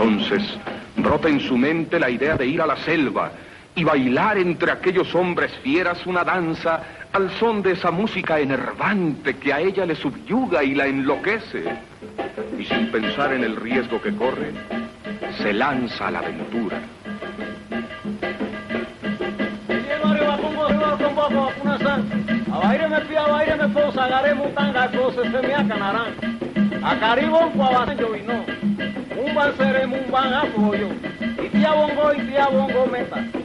Entonces brota en su mente la idea de ir a la selva y bailar entre aquellos hombres fieras una danza al son de esa música enervante que a ella le subyuga y la enloquece. Y sin pensar en el riesgo que corre, se lanza a la aventura. Un ban seremos, un ban apoyo. Y tía bongo meta.